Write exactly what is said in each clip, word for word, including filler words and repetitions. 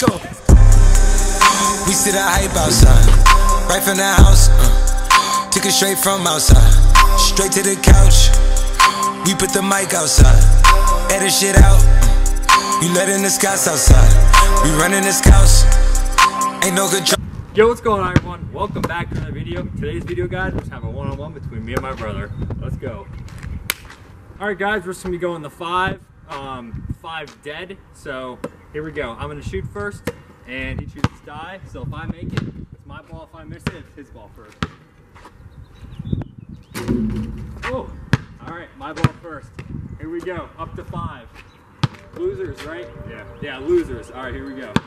go. We see the hype outside, right from the house. Uh, took it straight from outside, straight to the couch. We put the mic outside, edit shit out. You letting the scouts outside, we running the scouts. Ain't no control. Yo, what's going on, everyone? Welcome back to another video. Today's video, guys, we're just having a one-on-one between me and my brother. Let's go. All right, guys, we're just gonna be going the five, um, five dead. So here we go. I'm gonna shoot first, and he chooses die. So if I make it, it's my ball. If I miss it, it's his ball first. Oh, all right, my ball first. Here we go. Up to five. Losers, right? Yeah. Yeah, losers. All right, here we go.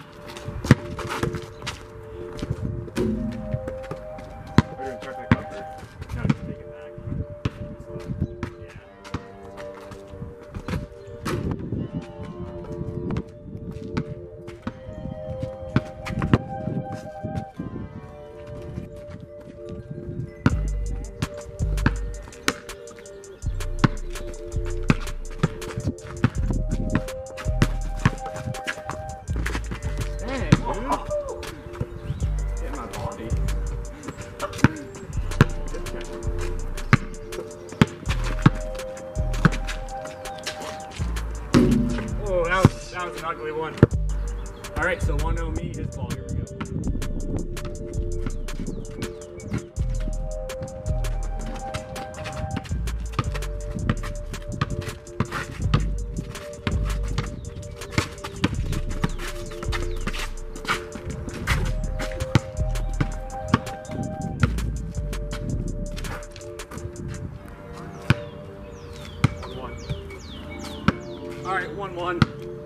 That was an ugly one. All right, so one oh me, his ball. Here we go. One. All right, one one.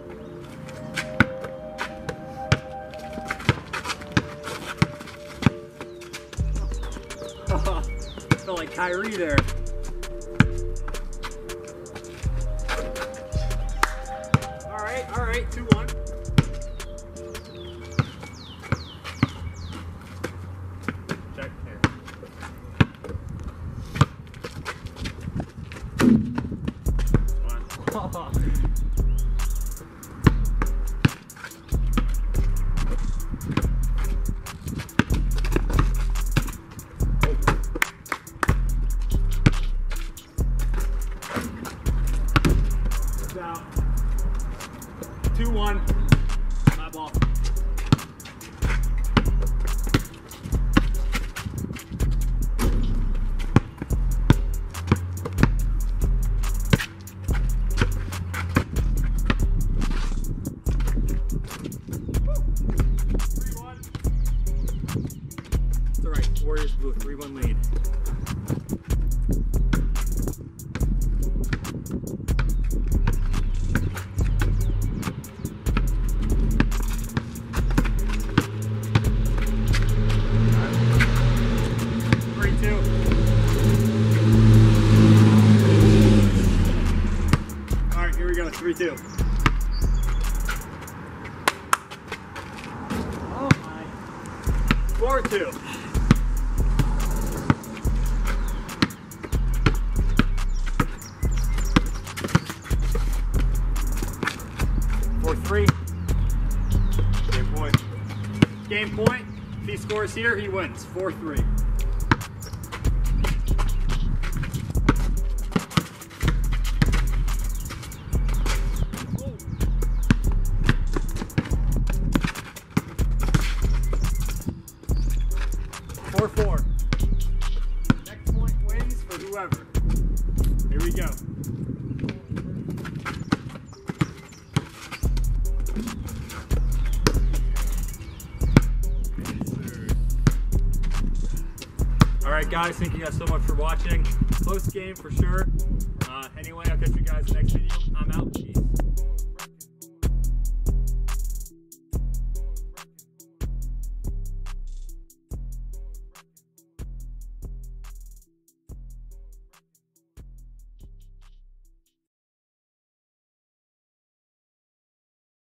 Felt like Kyrie there. All right, all right, two one. Check here. Come on. two one, my ball. three one. It's all right, Warriors blue, three one lead. three two. Oh my. four two. four three. Game point. Game point. If he scores here, he wins. four three. four four. Next point wins for whoever. Here we go. Alright guys, thank you guys so much for watching. Close game for sure. Uh, anyway, I'll catch you guys in the next video. I'm out. Peace.